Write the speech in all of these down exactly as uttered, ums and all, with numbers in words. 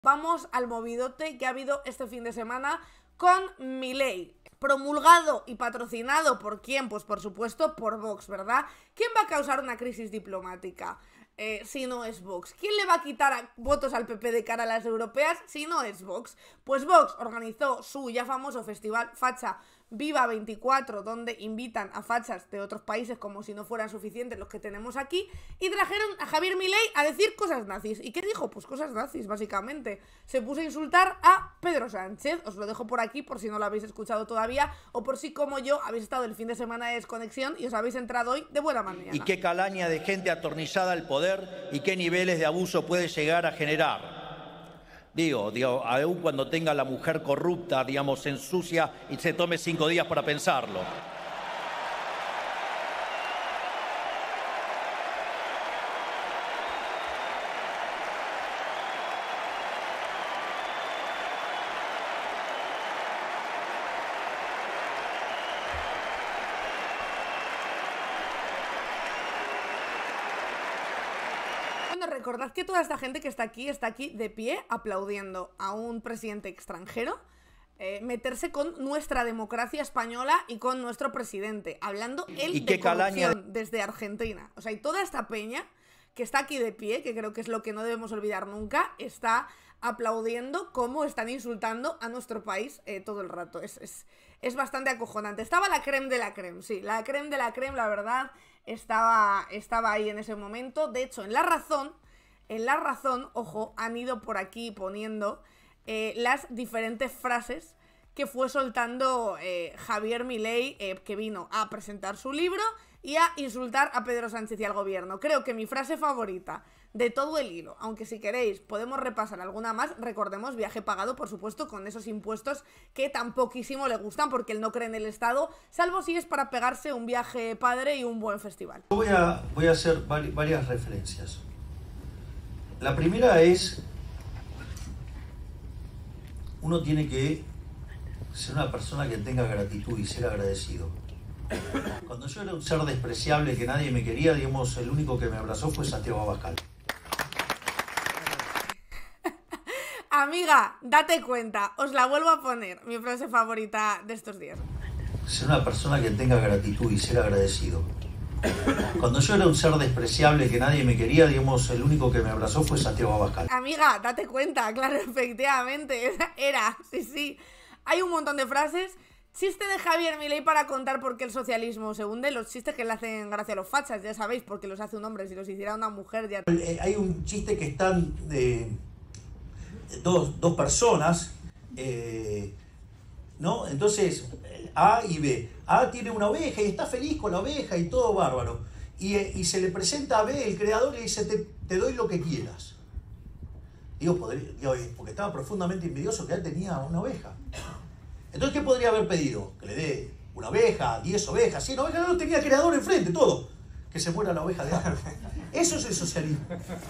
Vamos al movidote que ha habido este fin de semana con Milei, promulgado y patrocinado ¿por quién? Pues por supuesto por Vox, ¿verdad? ¿Quién va a causar una crisis diplomática eh, si no es Vox? ¿Quién le va a quitar a, votos al P P de cara a las europeas si no es Vox? Pues Vox organizó su ya famoso festival facha Viva veinticuatro, donde invitan a fachas de otros países como si no fueran suficientes los que tenemos aquí, y trajeron a Javier Milei a decir cosas nazis. ¿Y qué dijo? Pues cosas nazis, básicamente. Se puso a insultar a Pedro Sánchez. Os lo dejo por aquí por si no lo habéis escuchado todavía, o por si, como yo, habéis estado el fin de semana de desconexión y os habéis entrado hoy de buena manera. Y qué calaña de gente atornillada al poder y qué niveles de abuso puede llegar a generar. Digo, digo, aún cuando tenga la mujer corrupta, digamos, se ensucia y se tome cinco días para pensarlo. Recordad que toda esta gente que está aquí, está aquí de pie aplaudiendo a un presidente extranjero eh, meterse con nuestra democracia española y con nuestro presidente, hablando él ¿Y de qué corrupción calaña? desde Argentina. O sea, y toda esta peña que está aquí de pie, que creo que es lo que no debemos olvidar nunca, está aplaudiendo cómo están insultando a nuestro país eh, todo el rato. Es, es, es bastante acojonante. Estaba la creme de la creme, sí, la creme de la creme, la verdad, estaba, estaba ahí en ese momento. De hecho, en La Razón, en La Razón, ojo, han ido por aquí poniendo eh, las diferentes frases que fue soltando eh, Javier Milei, eh, que vino a presentar su libro y a insultar a Pedro Sánchez y al gobierno. Creo que mi frase favorita de todo el hilo, aunque si queréis podemos repasar alguna más, recordemos, viaje pagado, por supuesto, con esos impuestos que tan poquísimo le gustan porque él no cree en el Estado, salvo si es para pegarse un viaje padre y un buen festival. Voy a, voy a hacer varias referencias. La primera es, uno tiene que ser una persona que tenga gratitud y ser agradecido. Cuando yo era un ser despreciable que nadie me quería, digamos, el único que me abrazó fue Santiago Abascal. Amiga, date cuenta, os la vuelvo a poner, mi frase favorita de estos días. Ser una persona que tenga gratitud y ser agradecido. Cuando yo era un ser despreciable que nadie me quería, digamos, el único que me abrazó fue Santiago Abascal. Amiga, date cuenta, claro, efectivamente, era, sí, sí. Hay un montón de frases. Chiste de Javier Milei para contar por qué el socialismo se hunde. Los chistes que le hacen gracia a los fachas, ya sabéis, porque los hace un hombre. Si los hiciera una mujer ya... Hay un chiste que están de dos, dos personas, eh, ¿no? Entonces, A y B. A tiene una oveja y está feliz con la oveja y todo bárbaro. Y, y se le presenta a B, el creador, y le dice, te, te doy lo que quieras. Digo, podría, digo, porque estaba profundamente envidioso que él tenía una oveja. Entonces, ¿qué podría haber pedido? Que le dé una oveja, diez ovejas, cien ovejas, no tenía creador enfrente, todo. Que se muera la oveja de algo. Eso es el socialismo.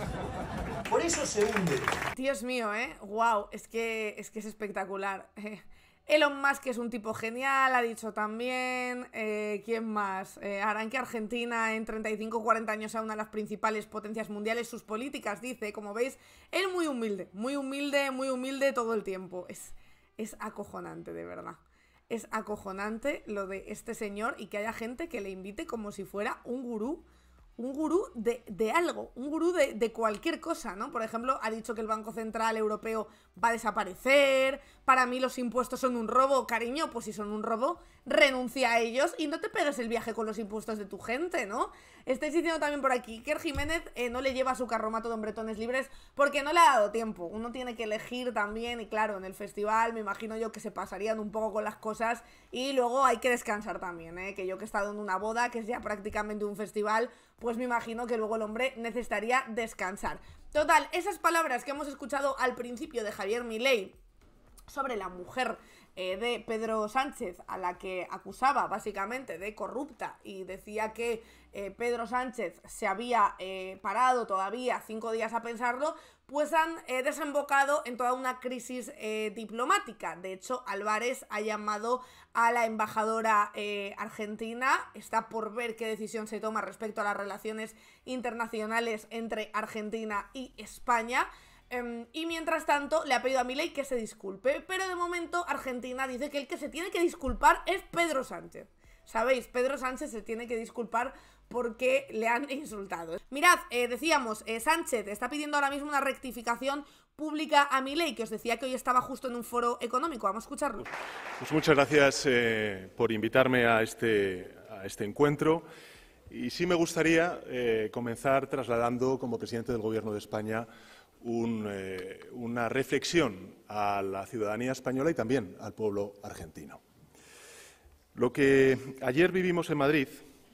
Por eso se hunde. Dios mío, ¿eh? Wow, es que es, que es espectacular. Elon Musk es un tipo genial, ha dicho también. Eh, ¿Quién más? Eh, harán que Argentina en treinta y cinco o cuarenta años sea una de las principales potencias mundiales. Sus políticas, dice, como veis, él muy humilde, muy humilde, muy humilde todo el tiempo. Es, es acojonante, de verdad. Es acojonante lo de este señor y que haya gente que le invite como si fuera un gurú. Un gurú de, de algo, un gurú de, de cualquier cosa, ¿no? Por ejemplo, ha dicho que el Banco Central Europeo va a desaparecer, para mí los impuestos son un robo. Cariño, pues si son un robo, renuncia a ellos y no te pegues el viaje con los impuestos de tu gente, ¿no? Estáis diciendo también por aquí que Iker Jiménez eh, no le lleva su carromato de hombretones libres porque no le ha dado tiempo. Uno tiene que elegir también y claro, en el festival me imagino yo que se pasarían un poco con las cosas y luego hay que descansar también, ¿eh? Que yo que he estado en una boda, que es ya prácticamente un festival, pues me imagino que luego el hombre necesitaría descansar. Total, esas palabras que hemos escuchado al principio de Javier Milei sobre la mujer eh, de Pedro Sánchez, a la que acusaba básicamente de corrupta y decía que eh, Pedro Sánchez se había eh, parado todavía cinco días a pensarlo, pues han eh, desembocado en toda una crisis eh, diplomática. De hecho, Álvarez ha llamado a la embajadora eh, argentina, está por ver qué decisión se toma respecto a las relaciones internacionales entre Argentina y España. Eh, y mientras tanto le ha pedido a Milei que se disculpe, pero de momento Argentina dice que el que se tiene que disculpar es Pedro Sánchez. ¿Sabéis? Pedro Sánchez se tiene que disculpar porque le han insultado. Mirad, eh, decíamos, eh, Sánchez está pidiendo ahora mismo una rectificación pública a Milei, que os decía que hoy estaba justo en un foro económico. Vamos a escucharlo. Pues muchas gracias eh, por invitarme a este, a este encuentro. Y sí me gustaría eh, comenzar trasladando, como presidente del Gobierno de España, un, eh, una reflexión a la ciudadanía española y también al pueblo argentino. Lo que ayer vivimos en Madrid,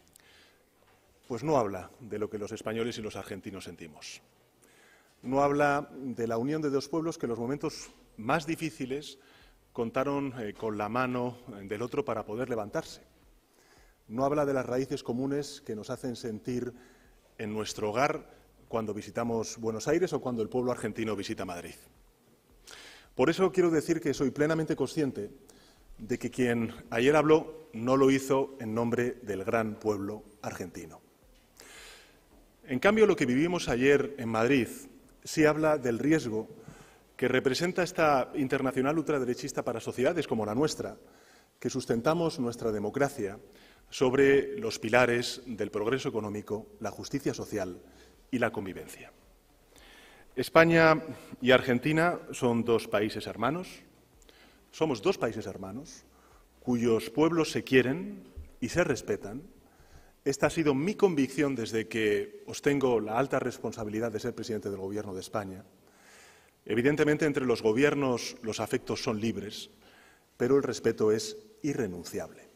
pues no habla de lo que los españoles y los argentinos sentimos. No habla de la unión de dos pueblos que en los momentos más difíciles contaron eh, con la mano del otro para poder levantarse. No habla de las raíces comunes que nos hacen sentir en nuestro hogar cuando visitamos Buenos Aires o cuando el pueblo argentino visita Madrid. Por eso quiero decir que soy plenamente consciente de que quien ayer habló no lo hizo en nombre del gran pueblo argentino. En cambio, lo que vivimos ayer en Madrid sí habla del riesgo que representa esta internacional ultraderechista para sociedades como la nuestra, que sustentamos nuestra democracia sobre los pilares del progreso económico, la justicia social y la convivencia. España y Argentina son dos países hermanos, somos dos países hermanos cuyos pueblos se quieren y se respetan. Esta ha sido mi convicción desde que ostengo la alta responsabilidad de ser presidente del Gobierno de España. Evidentemente, entre los gobiernos los afectos son libres, pero el respeto es irrenunciable.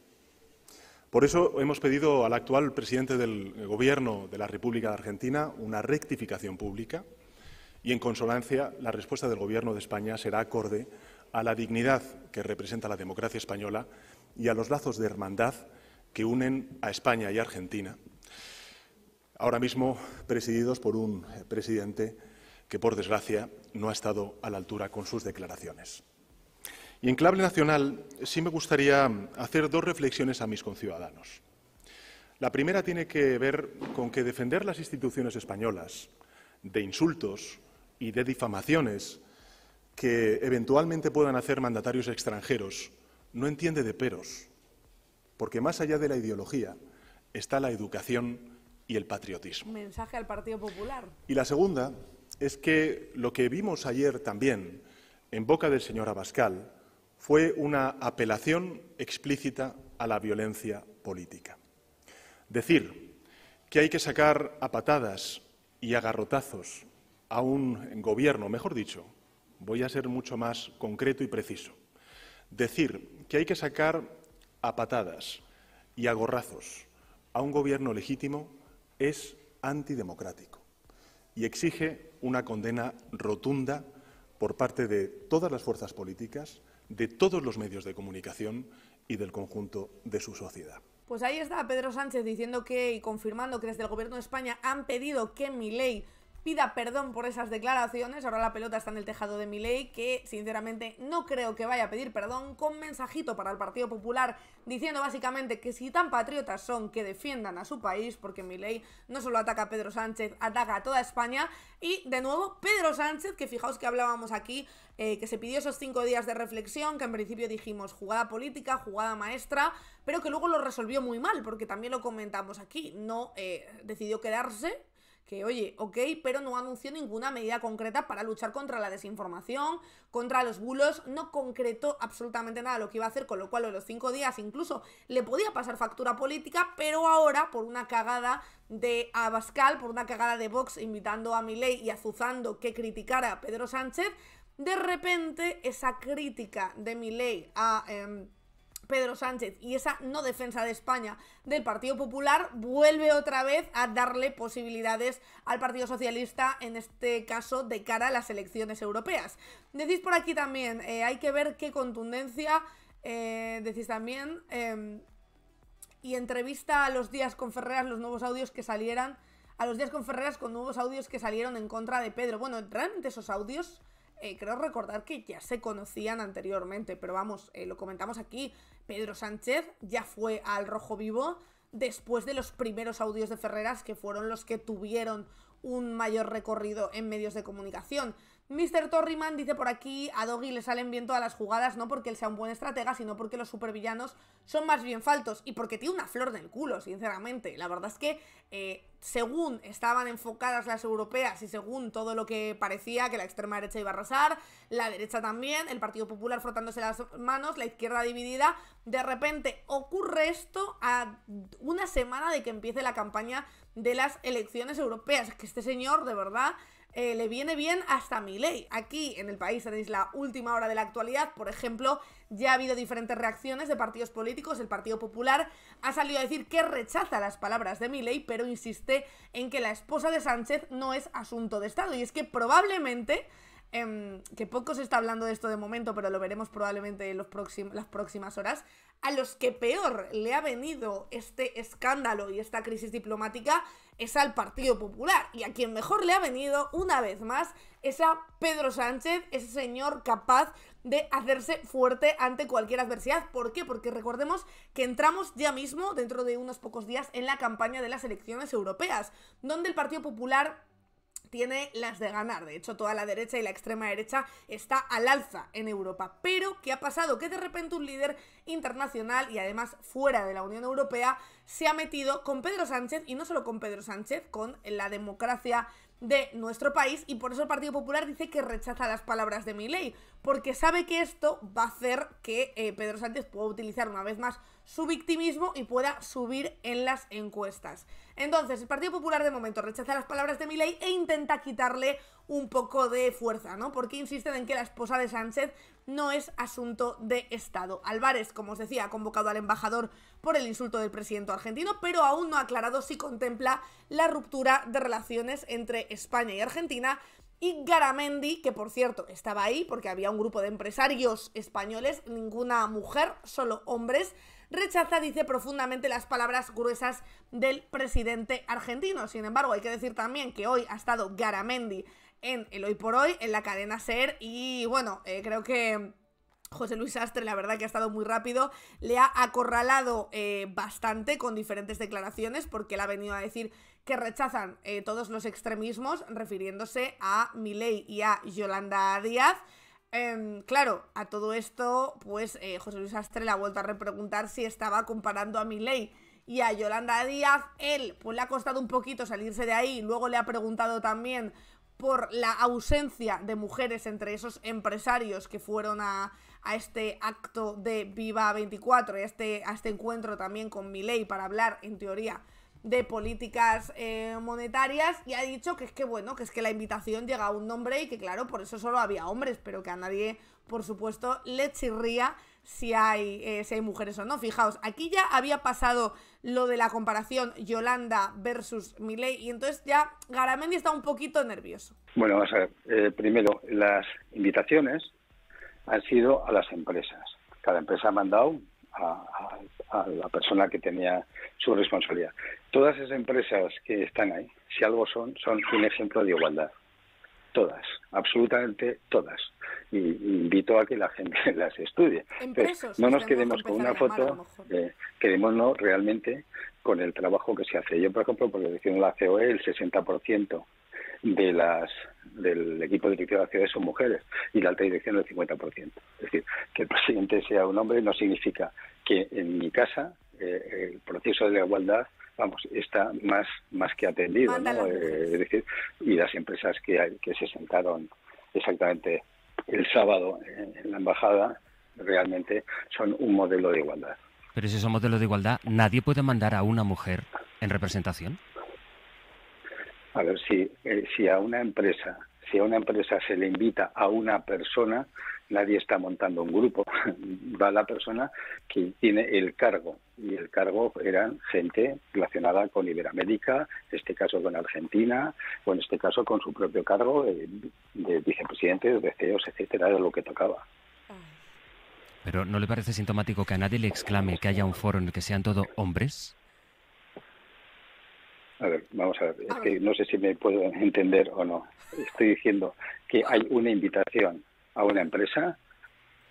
Por eso hemos pedido al actual presidente del Gobierno de la República de Argentina una rectificación pública y, en consonancia, la respuesta del Gobierno de España será acorde a la dignidad que representa la democracia española y a los lazos de hermandad que unen a España y a Argentina, ahora mismo presididos por un presidente que, por desgracia, no ha estado a la altura con sus declaraciones. Y en clave nacional sí me gustaría hacer dos reflexiones a mis conciudadanos. La primera tiene que ver con que defender las instituciones españolas de insultos y de difamaciones que eventualmente puedan hacer mandatarios extranjeros no entiende de peros, porque más allá de la ideología está la educación y el patriotismo. Mensaje al Partido Popular. Y la segunda es que lo que vimos ayer también en boca del señor Abascal fue una apelación explícita a la violencia política. Decir que hay que sacar a patadas y a garrotazos a un gobierno, mejor dicho, voy a ser mucho más concreto y preciso, decir que hay que sacar a patadas y a gorrazos a un gobierno legítimo es antidemocrático y exige una condena rotunda por parte de todas las fuerzas políticas, de todos los medios de comunicación y del conjunto de su sociedad. Pues ahí está Pedro Sánchez diciendo que y confirmando que desde el Gobierno de España han pedido que Milei pida perdón por esas declaraciones. Ahora la pelota está en el tejado de Milei, que sinceramente no creo que vaya a pedir perdón, con mensajito para el Partido Popular diciendo básicamente que si tan patriotas son, que defiendan a su país, porque Milei no solo ataca a Pedro Sánchez, ataca a toda España. Y de nuevo Pedro Sánchez, que fijaos que hablábamos aquí, eh, que se pidió esos cinco días de reflexión, que en principio dijimos jugada política, jugada maestra, pero que luego lo resolvió muy mal, porque también lo comentamos aquí, no eh, decidió quedarse, que oye, ok, pero no anunció ninguna medida concreta para luchar contra la desinformación, contra los bulos, no concretó absolutamente nada lo que iba a hacer, con lo cual en los cinco días incluso le podía pasar factura política, pero ahora por una cagada de Abascal, por una cagada de Vox invitando a Milei y azuzando que criticara a Pedro Sánchez, de repente esa crítica de Milei a Eh, Pedro Sánchez y esa no defensa de España del Partido Popular vuelve otra vez a darle posibilidades al Partido Socialista, en este caso de cara a las elecciones europeas. Decís por aquí también, eh, hay que ver qué contundencia, eh, decís también, eh, y entrevista a los Días con Ferreras los nuevos audios que salieran, a los Días con Ferreras con nuevos audios que salieron en contra de Pedro. Bueno, realmente esos audios Eh, creo recordar que ya se conocían anteriormente, pero vamos, eh, lo comentamos aquí, Pedro Sánchez ya fue al rojo vivo después de los primeros audios de Ferreras, que fueron los que tuvieron un mayor recorrido en medios de comunicación. mister Torriman dice por aquí, a Doggy le salen bien todas las jugadas, no porque él sea un buen estratega, sino porque los supervillanos son más bien faltos y porque tiene una flor en el culo, sinceramente. La verdad es que eh, según estaban enfocadas las europeas y según todo lo que parecía que la extrema derecha iba a arrasar, la derecha también, el Partido Popular frotándose las manos, la izquierda dividida, de repente ocurre esto a una semana de que empiece la campaña de las elecciones europeas. Es que este señor, de verdad... Eh, le viene bien hasta Milei. Aquí en el país tenéis la última hora de la actualidad. Por ejemplo, ya ha habido diferentes reacciones de partidos políticos. El Partido Popular ha salido a decir que rechaza las palabras de Milei, pero insiste en que la esposa de Sánchez no es asunto de Estado. Y es que probablemente... Eh, que poco se está hablando de esto de momento, pero lo veremos probablemente en los próxim- las próximas horas. A los que peor le ha venido este escándalo y esta crisis diplomática es al Partido Popular, y a quien mejor le ha venido, una vez más, es a Pedro Sánchez, ese señor capaz de hacerse fuerte ante cualquier adversidad. ¿Por qué? Porque recordemos que entramos ya mismo, dentro de unos pocos días, en la campaña de las elecciones europeas, donde el Partido Popular tiene las de ganar. De hecho, toda la derecha y la extrema derecha está al alza en Europa. Pero, ¿qué ha pasado? Que de repente un líder internacional y además fuera de la Unión Europea se ha metido con Pedro Sánchez, y no solo con Pedro Sánchez, con la democracia de nuestro país, y por eso el Partido Popular dice que rechaza las palabras de Milei, porque sabe que esto va a hacer que eh, Pedro Sánchez pueda utilizar una vez más su victimismo y pueda subir en las encuestas. Entonces, el Partido Popular de momento rechaza las palabras de Milei e intenta quitarle un poco de fuerza, ¿no? Porque insisten en que la esposa de Sánchez no es asunto de Estado. Álvarez, como os decía, ha convocado al embajador por el insulto del presidente argentino, pero aún no ha aclarado si contempla la ruptura de relaciones entre España y Argentina. Y Garamendi, que por cierto estaba ahí porque había un grupo de empresarios españoles, ninguna mujer, solo hombres, rechaza, dice, profundamente las palabras gruesas del presidente argentino. Sin embargo, hay que decir también que hoy ha estado Garamendi en el Hoy por Hoy, en la cadena SER, y bueno, eh, creo que José Luis Sastre, la verdad que ha estado muy rápido, le ha acorralado eh, bastante con diferentes declaraciones, porque él ha venido a decir que rechazan eh, todos los extremismos, refiriéndose a Milei y a Yolanda Díaz. Eh, claro, a todo esto, pues eh, José Luis Sastre le ha vuelto a repreguntar si estaba comparando a Milei y a Yolanda Díaz. Él, pues le ha costado un poquito salirse de ahí. Luego le ha preguntado también por la ausencia de mujeres entre esos empresarios que fueron a, a este acto de Viva veinticuatro y a este, a este encuentro también con Milei para hablar, en teoría, de políticas eh, monetarias, y ha dicho que es que bueno, que es que la invitación llega a un hombre y que claro, por eso solo había hombres, pero que a nadie, por supuesto, le chirría si hay, eh, si hay mujeres o no. Fijaos, aquí ya había pasado lo de la comparación Yolanda versus Milei, y entonces ya Garamendi está un poquito nervioso. Bueno, vamos a ver, eh, primero, las invitaciones han sido a las empresas. Cada empresa ha mandado a, a, a la persona que tenía su responsabilidad. Todas esas empresas que están ahí, si algo son, son un ejemplo de igualdad. Todas, absolutamente todas. Y, y invito a que la gente las estudie. Entonces, no nos quedemos con una foto, eh, quedémonos realmente con el trabajo que se hace. Yo, por ejemplo, por decir la C O E, el sesenta por ciento de las del equipo directivo de la C O E son mujeres, y la alta dirección el cincuenta por ciento. Es decir, que el presidente sea un hombre no significa que en mi casa eh, el proceso de la igualdad, vamos, está más más que atendido, ¿no? Eh, es decir, y las empresas que hay, que se sentaron exactamente el sábado en la embajada realmente son un modelo de igualdad. Pero si es un modelo de igualdad, ¿nadie puede mandar a una mujer en representación? A ver, si eh, si a una empresa si a una empresa se le invita a una persona, nadie está montando un grupo. Va la persona que tiene el cargo, y el cargo eran gente relacionada con Iberoamérica, en este caso con Argentina, o en este caso con su propio cargo de, de vicepresidentes, de C E Os, etcétera, de lo que tocaba. ¿Pero no le parece sintomático que a nadie le exclame que haya un foro en el que sean todo hombres? A ver, vamos a ver, es que no sé si me puedo entender o no. Estoy diciendo que hay una invitación a una empresa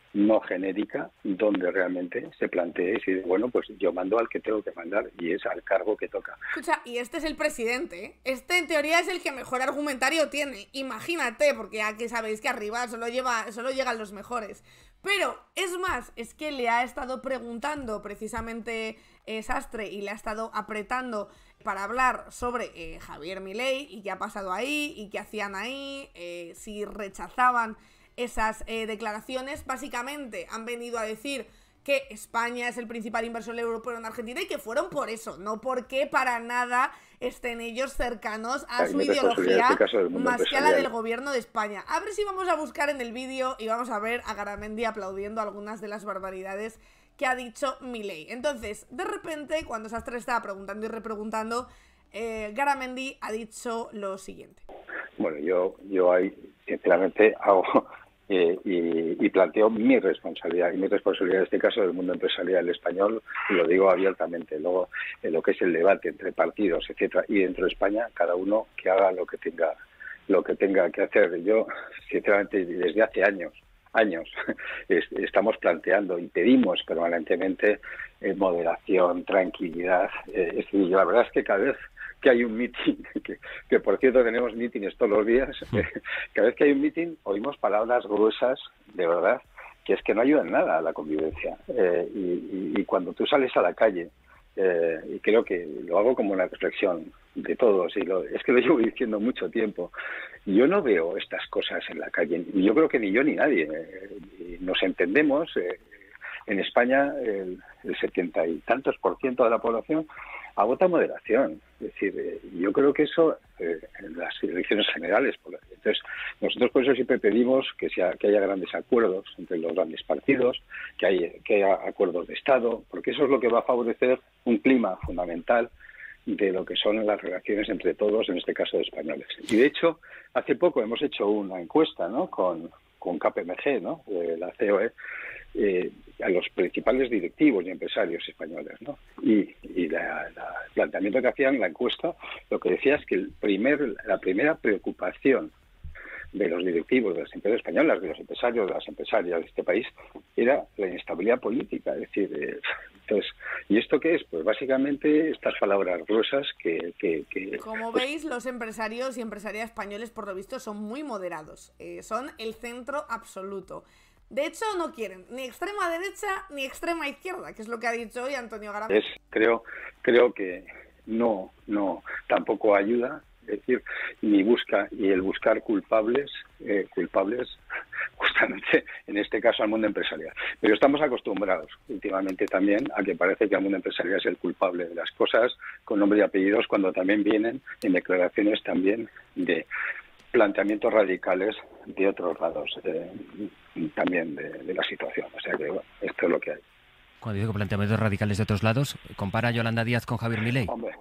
no genérica, donde realmente se plantee y dice, bueno, pues yo mando al que tengo que mandar y es al cargo que toca. Escucha, y este es el presidente, ¿eh? Este en teoría es el que mejor argumentario tiene. Imagínate, porque aquí sabéis que arriba solo, lleva, solo llegan los mejores. Pero, es más, es que le ha estado preguntando precisamente eh, Sastre y le ha estado apretando para hablar sobre eh, Javier Milei y qué ha pasado ahí y qué hacían ahí, eh, si rechazaban esas eh, declaraciones. Básicamente han venido a decir que España es el principal inversor europeo en Argentina y que fueron por eso, no porque para nada estén ellos cercanos a su ideología, este más que a la del gobierno de España. A ver si vamos a buscar en el vídeo y vamos a ver a Garamendi aplaudiendo algunas de las barbaridades que ha dicho Milei. Entonces, de repente, cuando Sastre estaba preguntando y repreguntando, eh, Garamendi ha dicho lo siguiente. Bueno, yo, yo ahí, sinceramente, hago eh, y, y planteo mi responsabilidad, y mi responsabilidad en este caso del mundo empresarial español, y lo digo abiertamente. Luego, en lo que es el debate entre partidos, etcétera, y dentro de España, cada uno que haga lo que tenga, lo que tenga que hacer. Yo, sinceramente, desde hace años, años estamos planteando y pedimos permanentemente eh, moderación, tranquilidad. Eh, es decir, la verdad es que cada vez que hay un meeting, que, que por cierto tenemos mítines todos los días, eh, cada vez que hay un meeting oímos palabras gruesas, de verdad, que es que no ayudan nada a la convivencia. Eh, y, y, y cuando tú sales a la calle, eh, y creo que lo hago como una reflexión de todos, y lo, es que lo llevo diciendo mucho tiempo, yo no veo estas cosas en la calle, y yo creo que ni yo ni nadie. Eh, nos entendemos, eh, en España el, el setenta y tantos por ciento de la población agota moderación. Es decir, eh, yo creo que eso eh, en las elecciones generales. Entonces, nosotros por eso siempre pedimos que, sea, que haya grandes acuerdos entre los grandes partidos, que, hay, que haya acuerdos de Estado, porque eso es lo que va a favorecer un clima fundamental de lo que son las relaciones entre todos, en este caso de españoles. Y de hecho, hace poco hemos hecho una encuesta, ¿no?, con, con K P M G, ¿no?, de la C O E, eh, a los principales directivos y empresarios españoles, ¿no? Y, y la, la, el planteamiento que hacían la encuesta, lo que decía es que el primer, la primera preocupación de los directivos de las empresas españolas, de los empresarios, de las empresarias de este país, era la inestabilidad política. Es decir, eh, entonces, ¿y esto qué es? Pues básicamente estas palabras gruesas que... que, que Como pues, veis, los empresarios y empresarias españoles, por lo visto, son muy moderados. Eh, son el centro absoluto. De hecho, no quieren ni extrema derecha ni extrema izquierda, que es lo que ha dicho hoy Antonio Garamendi. Es, creo, creo que no, no, tampoco ayuda. Es decir, ni busca, y el buscar culpables, eh, culpables justamente en este caso al mundo empresarial. Pero estamos acostumbrados últimamente también a que parece que el mundo empresarial es el culpable de las cosas con nombre y apellidos, cuando también vienen en declaraciones también de planteamientos radicales de otros lados eh, también de, de la situación. O sea que bueno, esto es lo que hay. Cuando digo planteamientos radicales de otros lados, ¿compara a Yolanda Díaz con Javier Milei? Hombre,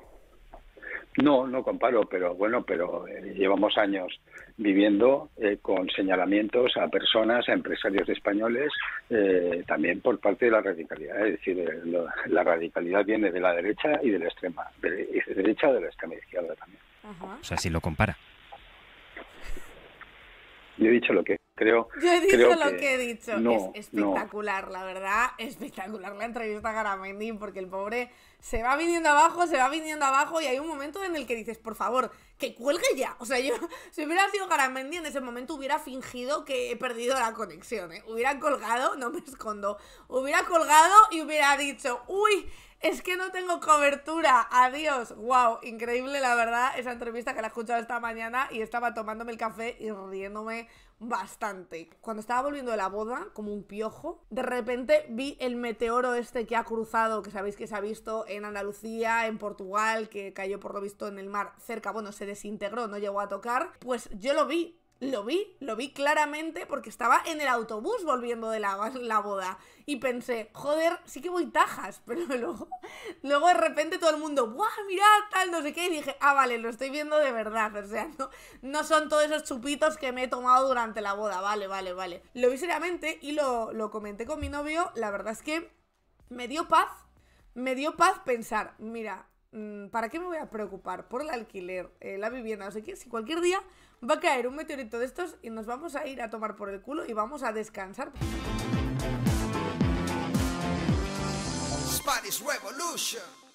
no, no comparo, pero bueno, pero eh, llevamos años viviendo eh, con señalamientos a personas, a empresarios españoles, eh, también por parte de la radicalidad. Es decir, eh, lo, la radicalidad viene de la derecha y de la extrema de, de derecha o de la extrema izquierda también. Ajá. O sea, si lo compara. Yo he dicho lo que creo. Yo he dicho creo lo que, que he dicho. no, es espectacular, no. La verdad, espectacular la entrevista a Garamendi, porque el pobre se va viniendo abajo, se va viniendo abajo, y hay un momento en el que dices, por favor, que cuelgue ya. O sea, yo, si hubiera sido Garamendi en ese momento, hubiera fingido que he perdido la conexión, ¿eh? Hubiera colgado, no me escondo, hubiera colgado y hubiera dicho, uy, es que no tengo cobertura, adiós. Wow, increíble la verdad esa entrevista, que la he escuchado esta mañana y estaba tomándome el café y riéndome bastante. Cuando estaba volviendo de la boda, como un piojo, de repente vi el meteoro este que ha cruzado, que sabéis que se ha visto en Andalucía, en Portugal, que cayó por lo visto en el mar cerca, bueno, se desintegró, no llegó a tocar. Pues yo lo vi. Lo vi, lo vi claramente porque estaba en el autobús volviendo de la, la boda y pensé, joder, sí que voy tajas, pero luego, luego de repente todo el mundo, ¡buah, mirad, tal, no sé qué! Y dije, ah, vale, lo estoy viendo de verdad, o sea, no, no son todos esos chupitos que me he tomado durante la boda, vale, vale, vale. Lo vi seriamente y lo, lo comenté con mi novio, la verdad es que me dio paz, me dio paz pensar, mira, ¿para qué me voy a preocupar por el alquiler, eh, la vivienda, no sé qué? Si cualquier día va a caer un meteorito de estos y nos vamos a ir a tomar por el culo y vamos a descansar. Spanish Revolution.